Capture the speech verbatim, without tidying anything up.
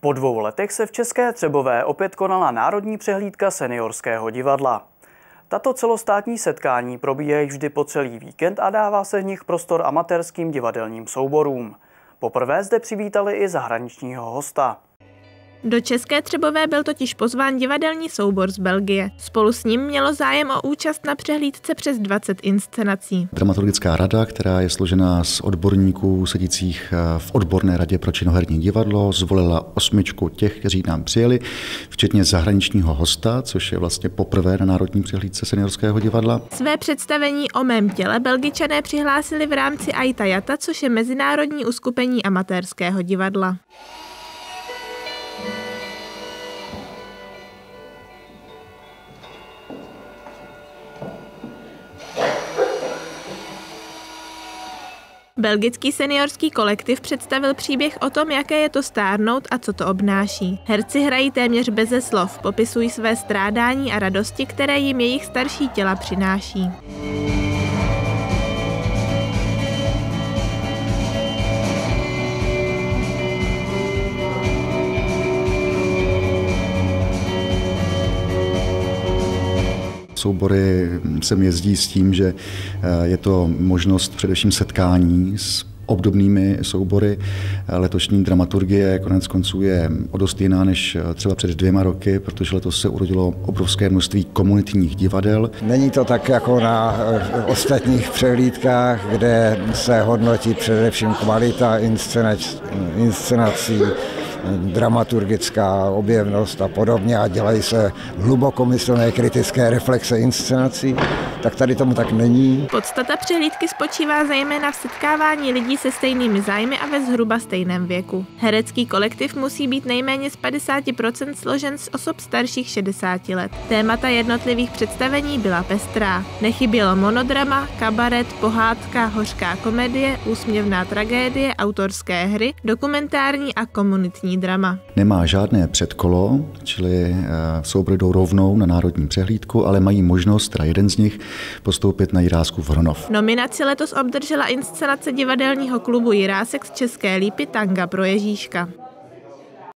Po dvou letech se v České Třebové opět konala národní přehlídka seniorského divadla. Tato celostátní setkání probíhají vždy po celý víkend a dává se v nich prostor amatérským divadelním souborům. Poprvé zde přivítali i zahraničního hosta. Do České Třebové byl totiž pozván divadelní soubor z Belgie. Spolu s ním mělo zájem o účast na přehlídce přes dvacet inscenací. Dramaturgická rada, která je složená z odborníků sedících v odborné radě pro činoherní divadlo, zvolila osmičku těch, kteří nám přijeli, včetně zahraničního hosta, což je vlastně poprvé na národní přehlídce seniorského divadla. Své představení O mém těle Belgičané přihlásili v rámci Aita Jata, což je mezinárodní uskupení amatérského divadla. Belgický seniorský kolektiv představil příběh o tom, jaké je to stárnout a co to obnáší. Herci hrají téměř beze slov, popisují své strádání a radosti, které jim jejich starší těla přináší. Soubory sem jezdí s tím, že je to možnost především setkání s obdobnými soubory. Letošní dramaturgie konec konců je o dost jiná než třeba před dvěma roky, protože letos se urodilo obrovské množství komunitních divadel. Není to tak jako na ostatních přehlídkách, kde se hodnotí především kvalita inscenac, inscenací, dramaturgická objevnost a podobně a dělají se hlubokomyslné kritické reflexe inscenací, tak tady tomu tak není. Podstata přehlídky spočívá zejména v setkávání lidí se stejnými zájmy a ve zhruba stejném věku. Herecký kolektiv musí být nejméně z padesát procent složen z osob starších šedesáti let. Témata jednotlivých představení byla pestrá. Nechybělo monodrama, kabaret, pohádka, hořká komedie, úsměvná tragédie, autorské hry, dokumentární a komunitní drama. Nemá žádné předkolo, čili soubory jdou rovnou na národní přehlídku, ale mají možnost, teda jeden z nich, postoupit na Jiráskův Hronov. Nominaci letos obdržela inscenace divadelního klubu Jirásek z České Lípy Tanga pro Ježíška.